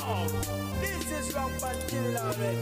This is Rock Until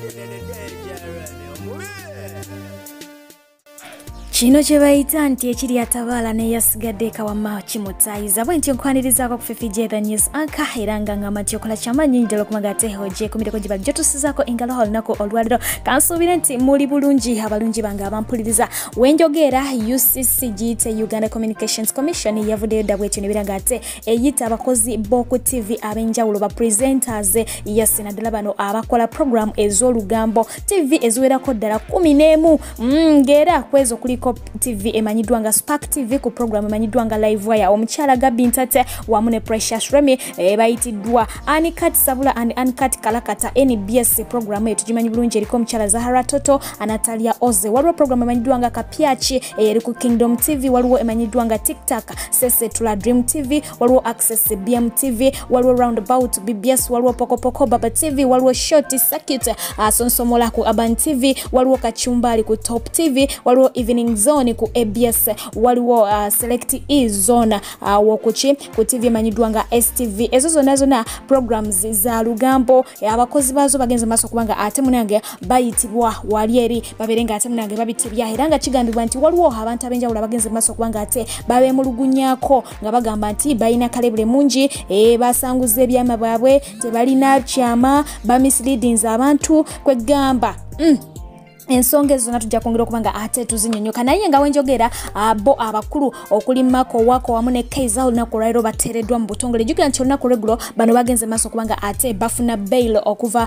Kino kye bayita nti ekiri atabaala ne yasigadde eka wamma kimutaayiza bwentyo nkwanirizaako kufifije the news anka era nga ngamba nti okola kyamanyi ddala okumaga ate hoje kumireko gye bali gyotusizaako engalo olunaku olwaliro kansuubire nti muli bulungi abalungi bange abampuliriza wenjogera UCC giyite Uganda Communications Commission yavuddeyo dda bwetyo nebiraga ate eyita abakozi b'oku TV ab'enjawulo ba presenters yasi naddala bano abakola program ez'olugambo TV eziwerako ddala 11 ng'era kwezo kuliko TV emanyiddwa nga Spark TV ku program emanyiddwa nga Live Wire omukyala Gabi Ntate wamu ne Precious Remy bayitiddwa Anikat Sabula and Anikat Kalakata NBS program eyo tugimanyi bulungi eriko omukyala Zahara Toto Anatalia Oze waliwo program emanyiddwa nga Kapiachi eri ku Kingdom TV waliwo emanyiddwa nga TikTok Sese Tula Dream TV waliwo Access BM TV waliwo Roundabout BBS waliwo Pokopoko Baba TV waliwo Short Circuit Sonsomola ku Aban TV waliwo Kachumbali ku Top TV waliwo Evening Zone ku ABS waliwo Select E Zone wokuchi ku TV emanyiddwa nga STV ezo zonna programs za lugambo abakozi bazo bagenze maso kubanga ate munange bayitibwa wali eri baberenga ate munange babitibya era nga kigambibwa nti waliwo abantu abenjawulo bagenze maso kubanga ate babe mulugunyako nga bagamba nti bayina kalebule mungi basanguze ebyama bwabwe tebalina kyama ba misleadings abantu kwegamba ensonga ezo natujja kwongera okubanga ate tuzinyonyoka naye nga wenjogera abo abakulu okuli Mako wako wamu ne Kaiza olunaku olwaliro bateereddwa mu butongole jjukira nti olunaku olweggulo bano bagenze maaso okubanga ate bafuna bail okuva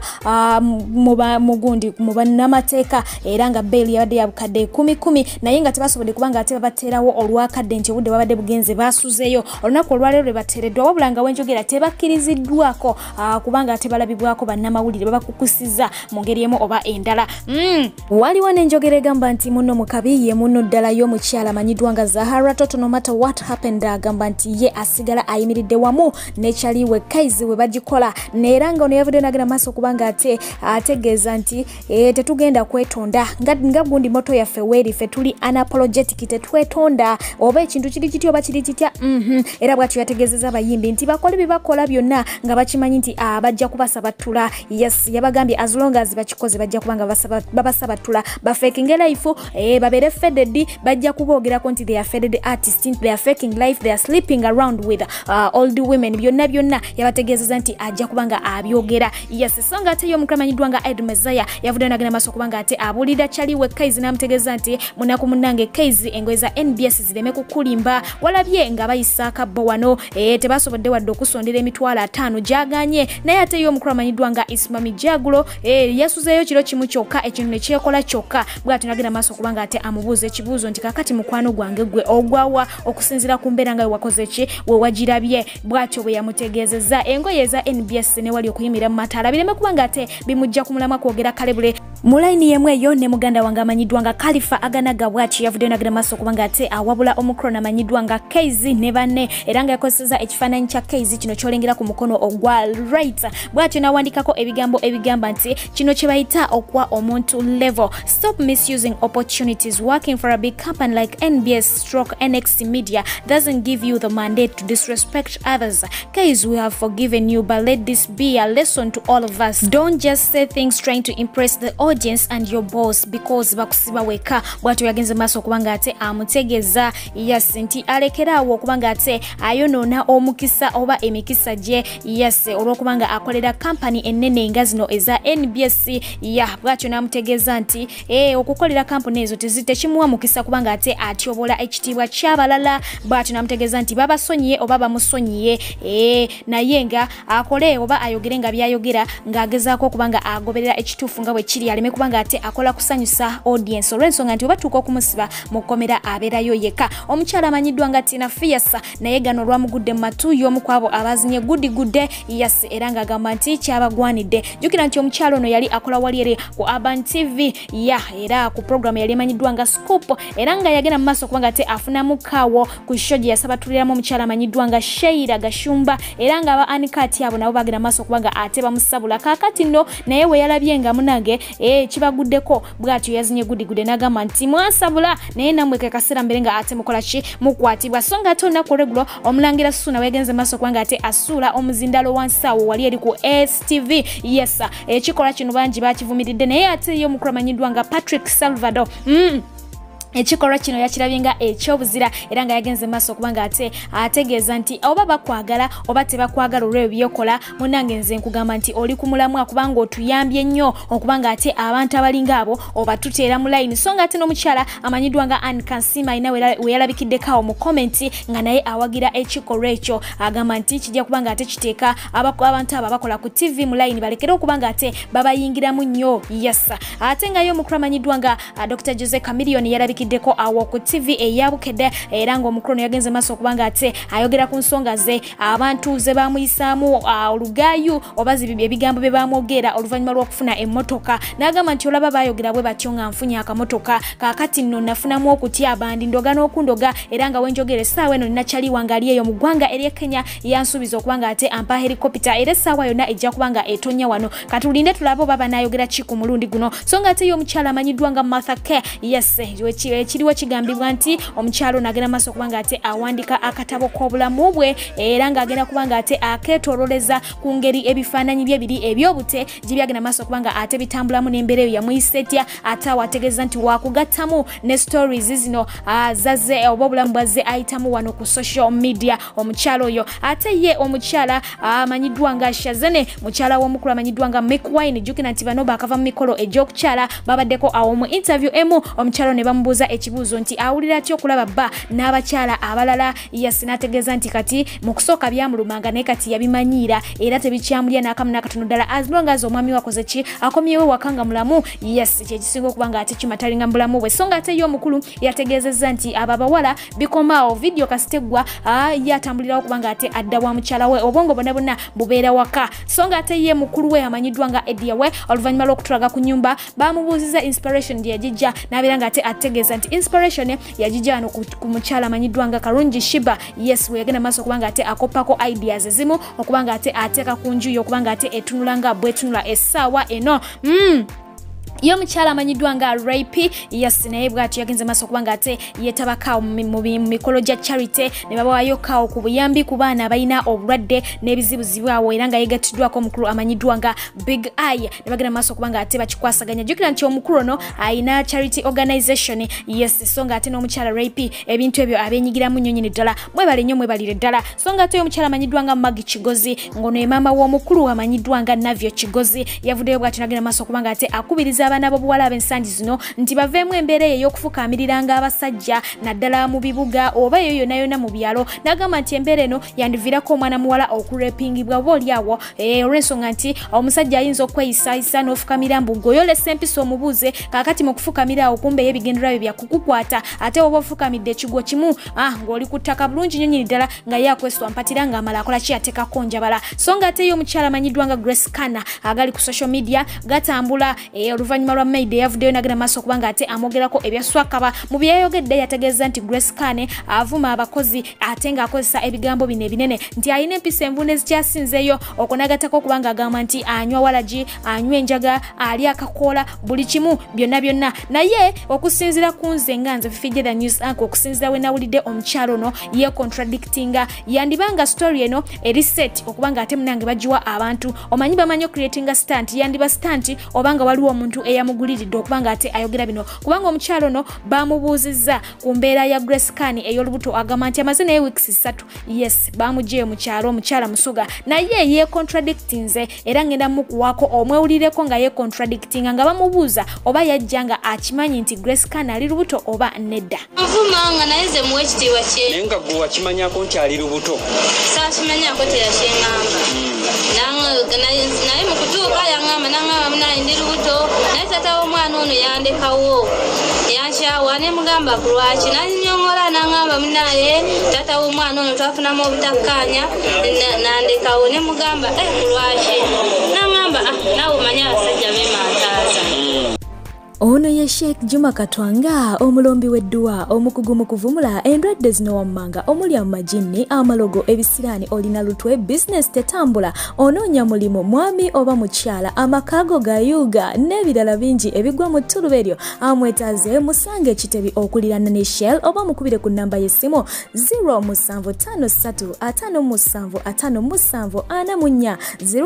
mu bannamateeka era nga bail yabadde ya bukadde 10 naye nga tebasobodde kubanga ate babateerawo olwakadde nti obudde babadde bugenze basuzeeyo olunaku olwaliro lwe bateereddwa wabula nga wenjogera tebakkiriziddwako kubanga ate balabibwako bannamawulire babakukusiza mu ngeri emu oba endala waliwo n'enjogera egamba nti muno mukabi ye muno ddala y'omukyala amanyiddwa nga Zahara Toto no matter what happened agamba nti ye asigala ayimiridde wamu nekyaliwe Kaizi we bagikola neera nga ono yavudde n'agenda maaso kubanga ate ategeeza nti tetugenda kwetonda nga gundi moto yaffe weerife tuli unapologetic tetwetonda oba ekintu kiri kitya oba kiri kitya era bw'atyo yategeezeza abayimbi nti bakole bye bakola byonna nga bakimanyi nti bajja kubasabatula yes yabagambye as long as bakikoze bajja kubanga babasabatula ba-faking life babere faded bajja kuboogerako nti they are faded artists they are faking life they are sleeping around with old women byonna yabategeezeza nti ajja kubanga abyogera yes songa ate y'omukramanyiddwa nga Ed Mezaya yavudde n'agenda maaso kubanga ate abulira kyaliwe Kaizi n'amutegeeza nti munaku munnange Kaizi engoye za NBS zireme kukulimba walabye nga bayisaaka bo wano tebasobodde wadde okusondera emitwalo 5 gyaganye naye ate y'omukramanyiddwa nga Ismami Jagulo yasuzeeyo kiro kimu kyokka ekintu ne kyekola kyokka bw'ati nagenda maaso kubanga ate amubuuza ekibuuzo nti kakati mukwano gwange gwe ogwawa okusinzira ku mbeera nga wakoze ki we wagirabye bw'atyo bwe yamutegeezezza engoye za NBS ne wali okuyimira mu mataala bireme kubanga ate bimujja ku mulamwa kwogera kalebule mu layini yemu eyo ne muganda wange amanyiddwa nga Khalifa Aganaga bw'atyo yavuddeyo n'agenda maaso kubanga ate awabula omukrona amanyiddwa nga Kaizi ne banne era nga yakozesezza ekifaananyi kya Kaizi kino kyolengera ku mukono ogwa right bw'atyo n'awandikako ebigambo ebigamba nti kino kye bayita okwa omuntu level. Stop misusing opportunities. Working for a big company like NBS/NXT Media doesn't give you the mandate to disrespect others. Guys, we have forgiven you, but let this be a lesson to all of us. Don't just say things trying to impress the audience and your boss because bakusiba weka. Bwatu yagenze maaso kubanga ate amutegeeza yes nti alekeraawo okubanga ate ayonoona omukisa oba emikisa gye yes olw'okubanga akolera company ennene nga zino eza NBS bwatyo n'amutegeeza nti okukolera kampuni ezo tekimuwa mukisa kubanga ate atyobola ekitiibwa ky'abalala bwatyo n'amutegeeza nti babasonyiye oba bamusonyiye naye nga akole oba ayogere nga byayogera ng'agezaako okubanga agoberera ekituufu nga bwe kiri aleme kubanga ate akola kusanyusa audience olw'ensonga nti oba tuuka okumusiba mu kkomera abeerayo yekka omukyala amanyiddwa nga Tina Fierce naye gano olwamugudde mu matu y'omu kwabo abazinye gudde yes era ng'agamba nti kyabagwanidde jjukira nti omukyala ono yali akola wali eri ku Aban TV era ku program yali emanyiddwa nga Scoop era nga yagenda mu maaso kubanga ate afunamu kaawo ku show gye yasabatuliramu omukyala amanyiddwa nga Sheira Gashumba era nga ba Anikati abo nabo bagenda maaso kubanga ate bamusabula kaakati nno naye we yalabye nga munange kibagudeko bwatyo yazinye gudigudde n'agamba nti mwasabula naye namwe ke kaseera mbere nga ate mukola ki mukwatibwa so nga ate olunaku olweggulo omulangira Ssuuna weegenze maaso kubanga ate asuula omuzindalo wansi awo wali eri ku STV yes ekikola kino bangi bakivumiridde naye ate ye omukulu amanyiddwa nga Patrick Salvador ekikolwa kino yakirabinga ekyobuzira era nga yagenze maaso kubanga ate ategeeza nti oba bakwagala oba tebakwagala olw'ebyo byokola munange nze nkugamba nti oli ku mulamwa kubanga otuyambye nnyo okubanga ate abantu abalinga abo oba tuteera mu layini so nga ate n'omukyala amanyiddwa nga kansiime ayina we yalabikiddeko mu komenti nga naye awagira ekikolwa ekyo agamba nti kijja kubanga ate kiteeka abantu abo bakola ku TV mu layini balekere okubanga ate babayingiramu nnyo yes ate nga ye omukulu amanyiddwa nga Dr. Jose Chameleone yalabikidde deko awo ku TV eyabukedde era nga omukulu yagenze maaso kubanga ate ayogera ku nsonga ze abantu ze bamuyisaamu olugayu oba zibi ebigambo bye bamwogera oluvannyuma lw'okufuna emmotoka n'agamba nti olaba bayogera bwe batyo nga nfunye akamotoka kaakati nno nafunamu okutya abandi ndoga n'okundoga era nga wenjogera essaawa eno ninakyali wangali eyo mu ggwanga ery'e Kenya yansuubiza okubanga ate ampa helikopita era essaawa yonna ejja kubanga etonya wano katulinde tulabe oba banaayogera ki ku mulundi guno so nga ate ye omukyala amanyiddwa nga Martha K yes kiriwo kigambibwa nti omukyalo nagenda maaso kubanga ate awandika akatabo k'obulamu bwe era ng'agenda kubanga ate akeetoololeza ku ngeri ebifaananyi bye biri ebyobute gye byagenda maaso kubanga ate bitambulamu n'embeera eyo yamuyisa etya ate awategeeza nti wakugattamu ne stories zino zazze oba obulamu bwazze ayitamu wano ku social media omukyalo oyo ate ye omukyala amanyiddwa nga Shazene mukyala w'omukulu amanyiddwa nga Mcwine jjukira nti bano baakava mu mikolo egy'okukyala babaddeko awo mu interview emu omukyalo ne bamubuuza ekibuuzo nti awulira atya okulaba bba n'abakyala abalala yes n'ategeeza nti kati mu kusooka byamulumanga naye kati yabimanyiira era tebikyamulya n'akamu n'akatono ddala as long as omwami wakoze ki akomyewo waka nga mulamu yes kyekisinga okuba nga ate kimatalinga mu bulamu bwe so nga ate ye omukulu yategeezezza nti abo abawala bikomaawo vidiyo kasiteggwa yatambulirawo okuba nga ate adda wa mukyala we obwongo bonna bonna bubeera waka so nga ate ye mukulu we amanyiddwa nga Edia we oluvannyuma lw'okutulaga ku nnyumba bamubuuziza inspiration gye yagijja n'abeera nga ate ategeeza nti inspiration yagijja wano ku mukyala amanyiddwa nga Karungi Shiba yes we yagenda maaso okubanga ate akopako ideas ezimu okubanga ate ateeka ku njuyi okubanga ate etunula nga bwetunula essaawa eno yo mukyala amanyiddwa nga Rape yes naye bwatyo yagenze maaso okubanga ate yetabakawo mu mikolo gya charity ne babawayo kawo ku buyambi ku baana abalina obulwadde n'ebizibuzibwawo era nga yegattiddwako omukulu amanyiddwa nga Big Eye ne bagenda maaso okubanga ate bakikwasaganya jjukira nti omukulu ono ayina charity organization yes so nga ate n'omukyala Rape ebintu ebyo abenyigiramu nnyo nnyini ddala mwebale nnyo mwebalire ddala so nga ate omukyala amanyiddwa nga Magi Kigozi ngono ye maama w'omukulu amanyiddwa nga Navyo Kigozi yavuddeyo bwatyo nagenda maaso okubanga ate akubiriza abaana b'obuwala ab'ensangi zino nti baveemu embeera eyo ey'okufukamiriranga abasajja naddala mu bibuga oba eyo yonna yonna mu byalo n'agamba nti embeera eno yandiviirako omwana muwala okurepingibwa oba oliawo olw'ensonga nti omusajja ayinza okweyisaayisa n'ofukamira mbu goyolesa empisa omubuuze kaakati mu kufukamira awo kumbe ebigendererwa bye byakukukwata ate oba ofukamidde ekigwo kimu ng'oli ku ttaka bulungi nnyo nnyini ddala nga ye akweswa mpatira ng'amala akola ki ateekako njabala so nga ate ye omukyala amanyiddwa nga Grace Kana agali ku social media gatambula oluvannyuma lwa Maid yavuddeyo nagenda maaso okubanga ate amwogerako ebyaswakaba mu byayogedde yategeeza nti Grace Kane avuma abakozi ate ng'akozesa ebigambo bino ebinene nti alina empisa envunde zikyasinzeeyo okunagattako okubanga agamba nti anywa walagi anywa enjaga ali akakoola buli kimu byonna byonna naye okusinziira ku nze nga nze Fifi the News Anchor okusinziira we nawulidde omukyalo ono ye contradictinga yandibanga story eno eriset okubanga ate munange bagiwa abantu omanyi bamanyi creatinga stunt yandiba stunt obanga waliwo omuntu eyamuguliridde okubanga ate ayogera bino kubanga omukyalo ono bamubuuzizza ku mbeera ya Grace Kane ey'olubuto agamba nti amaze naye weeks 3 yes bamuggyeyo mu kyalo omukyala musoga naye ye contradictinze era ngenda mukuwaako omwewulireko nga ye contradictinga nga bamubuuza oba yajja nga akimanyi nti Grace Kane ali lubuto oba nedda nvumanga naye ze muwe ekitiibwa kye naye nga gwe wakimanyako nti ali lubuto saakimanyako teyakyengamba naye mu kutuuka yaŋŋamba naŋŋamba munaye ndi lubuto naye taata w'omwana ono yandekawo yankyawa ne mugamba ku lwaki nannyonnyola naŋŋamba munaye taata w'omwana ono twafunamu obutakkaanya nandekawo ne mugamba ku lwaki naŋŋamba naawe omanyi abasajja beemantaaza Ono ye Sheikh Juma Katwanga omulombi w'edduwa omukugu mu kuvumula endwadde zino wammanga omuli amajinni amalogo ebisiraani olina lutwe business tetambula onoonya mulimu mwami oba mukyala amakaago gayuuga n'ebirala bingi ebigwa mu ttuluba eryo amwetaaze musange ekitebi okulirana ne Shell oba mukubire ku nnamba y'essimu 075357554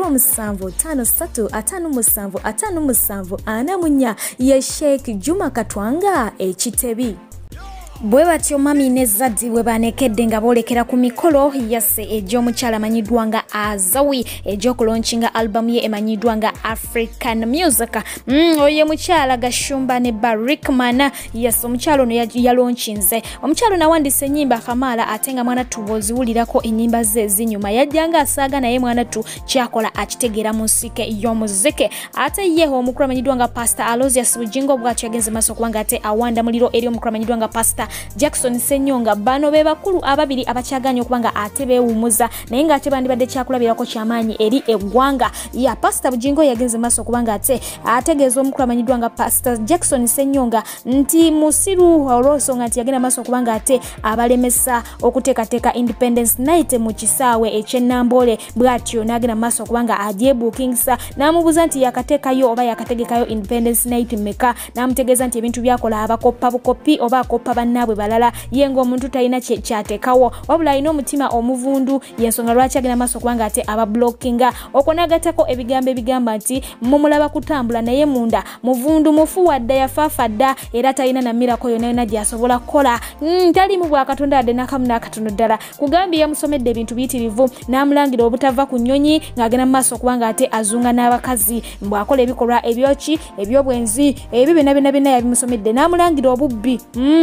075357554 ye Sheikh Juma Katwanga ekitebi. Bwe batyo mami ne Zaddi bwe banekedde nga boolekera ku mikolo yasse egy'omukyala amanyiddwa nga Azawi egy'okulauncinga albamu ye emanyiddwa nga African Music. Oyo mukyala Gashumba ne Barikman yasse omukyala ono yalaunchinze. Omukyala nawandise ennyimba Kamala ate nga mwana tu bw'oziwulirako ennyimba ze zinyuma yajjanga asaaga naye mwana tu kyakola akitegeera mu nsike y'omuzike. Ate ye omukulu amanyiddwa nga Pastor Aloysius Bujingo bw'atyo yagenze maaso kubanga ate awanda muliro eri omukulu amanyiddwa nga Pastor Jackson Senyonga bano be bakulu ababiri abakyaganya okubanga ate beewumuza naye nga ate bandibadde kyakulabirako kyamaanyi eri eggwanga. Ya Pastor Bujingo yagenze maaso okubanga ate ategeeza omukulu amanyiddwa nga Pastor Jackson Senyonga nti musiru olw'ensonga nti yagenda maaso okubanga ate abalemesa okuteekateeka Independence Night mu kisaawe eky'Ennambole bw'atyo n'agenda maaso okubanga agyebuukingisa n'amubuuza nti yakateekayo oba yakategekayo Independence Night mmeka n'amutegeeza nti ebintu byakola abakoppa bukopi oba akoppa bannaabwe balala ye ng'omuntu talina kyateekawo wabula alina omutima omuvundu y'ensonga lwaki agenda maaso okubanga ate abablockinga. Okwo n'agattako ebigambo ebigamba nti mumulaba kutambula naye munda muvundu mufu wadda yafaafa dda era talina na mirako yonna yonna gy'asobola kukola talimu bwakatonda wadde n'akamu n'akatono ddala. Kugambye yamusomedde ebintu biyitirivu n'amulangira obutava ku nnyonyi ng'agenda mu maaso okubanga ate azunga n'abakazi bw'akola ebikolwa ebyoki ebyobwenzi ebyo byonna yabimusomedde n'amulangira obubbi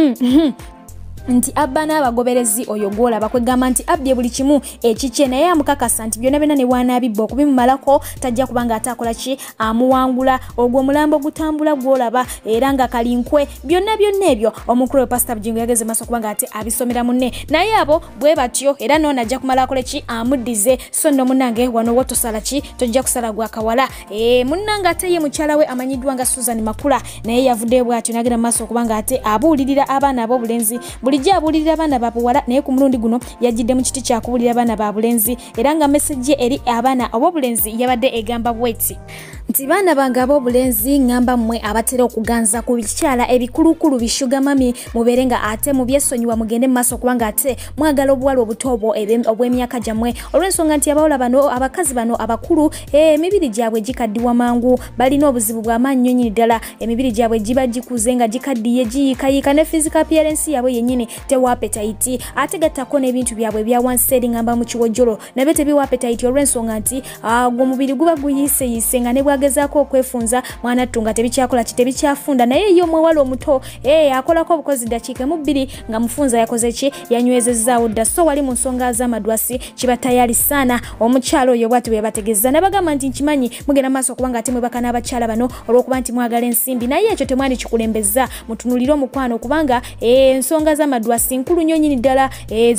nti abba n'abagoberezi oyo gwolaba kwegamba nti abbye buli kimu ekikye naye amukakasa nti byonna ne bw'anaabibba okubimumalako tajja kubanga ate akola ki amuwangula. Ogwo omulambo gutambula gwolaba era nga kalinkwe byonna ebyo omukulu we Pastor Bujingo yageze maaso okubanga ate abisomera munne naye abo bwe batyo era noona ajja kumala akole ki amuddize so nno munnange wano wo tosala ki tojja kusala gwakawala. Munnange ate ye mukyala we amanyiddwa nga Susan Makula naye yavuddeyo bw'atyo n'agenda maaso okubanga ate abuulirira abaana ab'obulenzi bulijjo abuulirira abaana babuwala naye ku mulundi guno yajjidde mu kiti kyakubuulira abaana babulenzi era nga mesejje eri abaana ab'obulenzi yabadde egamba bweti nti baana bange ab'obulenzi ngamba mmwe abatera okuganza ku bikyala ebikulukulu bishuga mami mubeere nga ate mubyesonyiwa mugende mu maaso okubanga ate mwagala obuwala obuto obw'emyaka gyammwe olw'ensonga nti abawala bano abakazi bano abakulu emibiri gyabwe gikaddiwa mangu balina obuzibu bw'amaanyi nnyo nnyini ddala emibiri gyabwe giba gikuze nga gikaddiye giyiikayiika ne physical appearance yabwe yennyini tewa appetite ate gattako n'ebintu byabwe ebya wansi eri ngamba mu kiwojjolo nabyo tebiwa appetite olw'ensonga nti omubiri guba guyiiseyiise nga ne bwagezaako okwefunza mwana ttu nga tebikyakola ki tebikyafunda naye ye omuwala omuto akolako obukozi ddakiika mu bbiri nga mufunza yakoze ki yanywezezaawo dda so wali mu nsonga z'amadwasi kiba tayali saana. Omukyalo oyo bwati bwe yabategeeza ne bagamba nti nkimanyi mugenda maaso okubanga ate mwebaka n'abakyala bano olw'okuba nti mwagala ensimbi naye ekyo temwandi kikulembeza mutunulire omukwano kubanga ensonga z'amadwasi nkulu nnyo nnyini ddala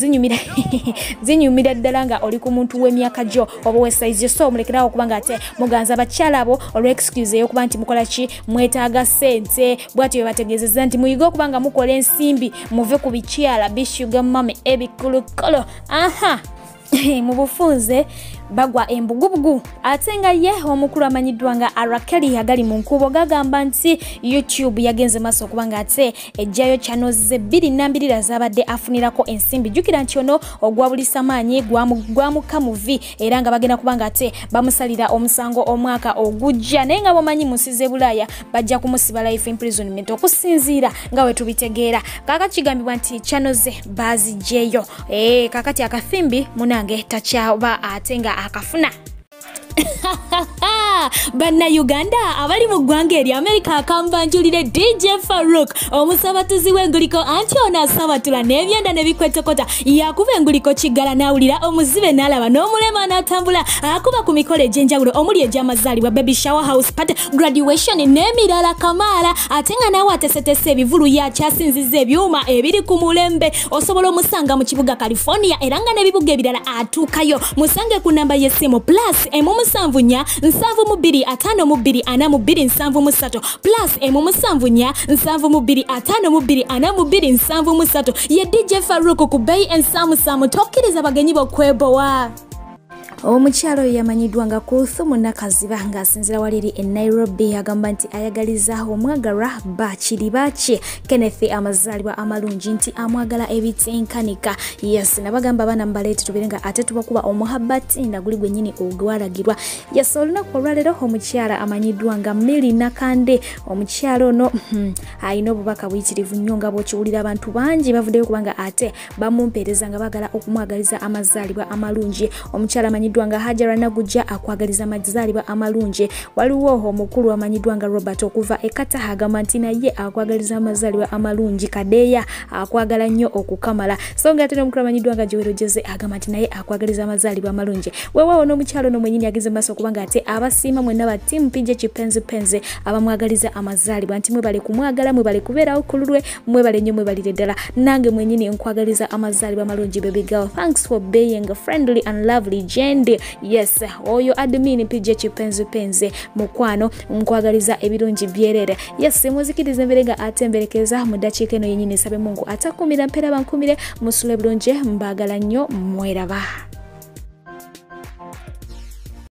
zinyumira ddala nga oli ku muntu w'emyaka gyo oba w'essaizi so mulekerawo okubanga ate muganza abakyala abo olw'excuse ey'okuba nti mukola ki mwetaaga ssente bw'atyo bebategeezezza nti muyige okubanga mukola ensimbi muve ku bikyala bishuga mami ebikulukolo mu bufunze bagwa embugubugu ate nga ye omukulu amanyiddwa nga Arakeli agali mu nkubo gagamba nti YouTube yagenze maaso okubanga ate ejjayo channels 2 zabadde afunirako ensimbi. Jukira nti ono ogwabulisa maanyi gwamuka muvi era nga bagenda kubanga ate bamusalira omusango omwaka ogujja naye nga bomanyi musize Bulaaya bajja kumusiba life imprisonment okusinziira nga we tubitegeera. Kaka kigambibwa nti channels bazijeyo kakati akafimbi munange takyaba ate nga akafuna Bannayuganda abali mu ggwanga eri America akambanjulire DJ Farouk omusabatuzi w'enguliko anti ono asabatula n'ebyenda ne bikwetokota yakuba enguliko kiggala n'awulira omuzibe n'alaba n'omulema n'atambula akuba ku mikolo egy'enjawulo omuli egy'amazaalibwa baby shower house party graduation n'emirala Kamala ate nga naawe atesetese ebivulu yakyasinziza ebyuma ebiri ku mulembe osobola omusanga mu kibuga California era nga n'ebibuga ebirala atuukayo musange ku nnamba y'essimu +7 7 7252427 plus M74 7252427 ye DJ Faruku ku Bay and Samu tokkiriza bagenyi bokwebowa. Omukyalo yamanyiddwa nga Kulthu Munnakaziba ng'asinzira waliri e Nairobi agamba nti ayagaliza omwagalwa bakiri baki Kenneth amazaalibwa amalungi nti amwagala ebitenkanika. Yes, nabagamba bana mbaleeti tubirenga ate tubakuba omuhabbati nga guli gwennyini ogwalagirwa. Yes, olunaku olwaleero omukyala amanyiddwa nga Mary Nakande. Omukyalo ono alina obubaka buyitirivu nnyo nga bw'okiwulira abantu bangi bavuddeyo kubanga ate bamumpeereza nga bagala okumwagaliza amazaalibwa amalungi. Omukyala amanyiddwa nga Hajara Nagujja akwagaliza amazaalibwa amalungi. Waliwo omukulu amanyiddwa nga Robert okuva ekata agamba nti naye akwagaliza amazaalibwa amalungi. Kadeya akwagala nnyo okukamala. So nga ate n'omukulu amanyiddwa nga Joero Jeze agamba nti naye akwagaliza amazaalibwa amalungi. Weewaawo n'omukyalo no mwennyini ageze maaso kubanga ate abasiima mwenna ba tiimu PJ Kipenzipenze abamwagaliza amazaalibwa nti mwebale kumwagala, mwebale kubeerawo ku lulwe, mwebale nnyo, mwebalire ddala. Nange mwennyini nkwagaliza amazaalibwa amalungi baby girl. Thanks for being friendly and lovely Jane. Yes, oyo admin PJ Kipenzipenze mukwano nkwagaliza ebirungi byerere. Yes, muzikirize mberenga atemberekeza mu dakiika eno yennyini sabe Mungu atakumira mpera bankumire musule bulungi mbagala nnyo mweraba.